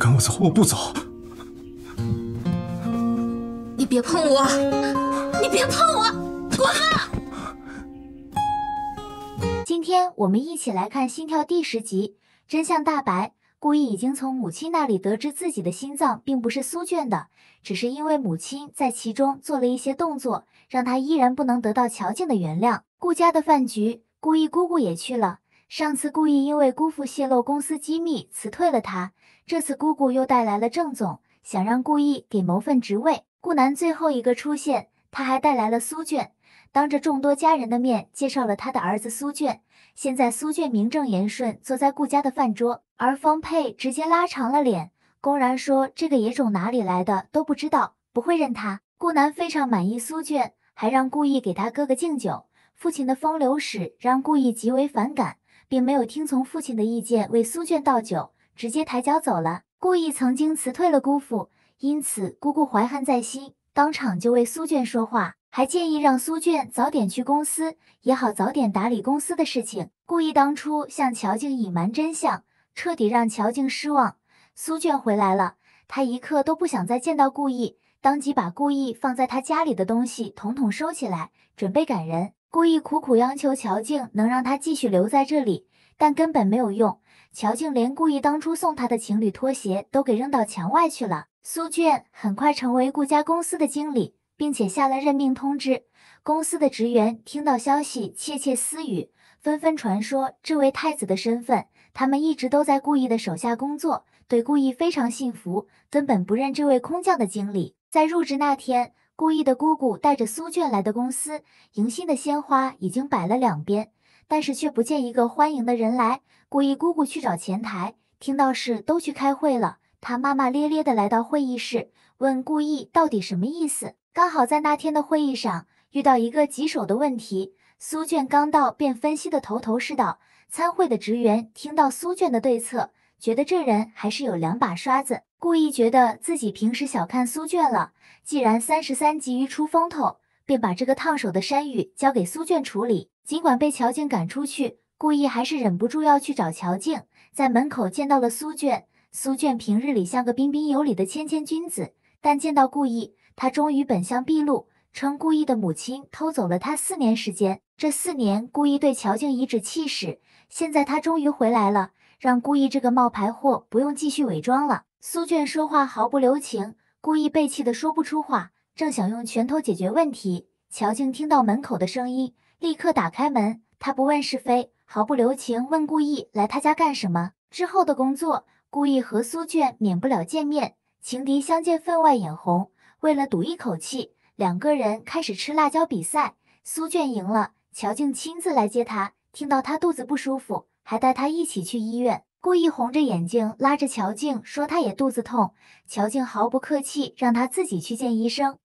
跟我走，我不走。 你别碰我！你别碰我！滚啊！ 今天我们一起来看《心跳》第10集，真相大白。顾意已经从母亲那里得知自己的心脏并不是苏卷的，只是因为母亲在其中做了一些动作，让他依然不能得到乔静的原谅。顾家的饭局，顾意姑姑也去了。上次顾意因为姑父泄露公司机密辞退了他，这次姑姑又带来了郑总，想让顾意给谋份职位。顾南最后一个出现，他还带来了苏卷，当着众多家人的面介绍了他的儿子苏卷。现在苏卷名正言顺坐在顾家的饭桌，而方佩直接拉长了脸，公然说这个野种哪里来的都不知道，不会认他。顾南非常满意苏卷，还让顾意给他哥哥敬酒。父亲的风流史让顾意极为反感，并没有听从父亲的意见为苏卷倒酒，直接抬脚走了。顾意曾经辞退了姑父，因此姑姑怀恨在心，当场就为苏卷说话，还建议让苏卷早点去公司，也好早点打理公司的事情。顾意当初向乔静隐瞒真相，彻底让乔静失望。苏卷回来了，他一刻都不想再见到顾意，当即把顾意放在他家里的东西统统收起来，准备赶人。顾意苦苦央求乔静能让他继续留在这里，但根本没有用。乔静连顾意当初送他的情侣拖鞋都给扔到墙外去了。苏卷很快成为顾家公司的经理，并且下了任命通知。公司的职员听到消息窃窃私语，纷纷传说这位太子的身份，他们一直都在顾意的手下工作，对顾意非常信服，根本不认这位空降的经理。在入职那天，顾意的姑姑带着苏卷来的公司，迎新的鲜花已经摆了两边，但是却不见一个欢迎的人来。顾意姑姑去找前台，听到是都去开会了，她骂骂咧咧的来到会议室，问顾意到底什么意思。刚好在那天的会议上遇到一个棘手的问题，苏卷刚到便分析的头头是道。参会的职员听到苏卷的对策，觉得这人还是有两把刷子。顾意觉得自己平时小看苏卷了，既然33急于出风头，便把这个烫手的山芋交给苏卷处理。尽管被乔静赶出去，顾意还是忍不住要去找乔静，在门口见到了苏卷。苏卷平日里像个彬彬有礼的谦谦君子，但见到顾意，他终于本相毕露，称顾意的母亲偷走了他4年时间。这4年，顾意对乔静颐指气使，现在他终于回来了，让顾意这个冒牌货不用继续伪装了。苏卷说话毫不留情，顾意被气得说不出话，正想用拳头解决问题，乔静听到门口的声音，立刻打开门。他不问是非，毫不留情问顾意来他家干什么。之后的工作，顾意和苏卷免不了见面，情敌相见分外眼红。为了赌一口气，两个人开始吃辣椒比赛。苏卷赢了，乔静亲自来接他，听到他肚子不舒服，还带他一起去医院。顾意红着眼睛拉着乔静说他也肚子痛，乔静毫不客气让他自己去见医生。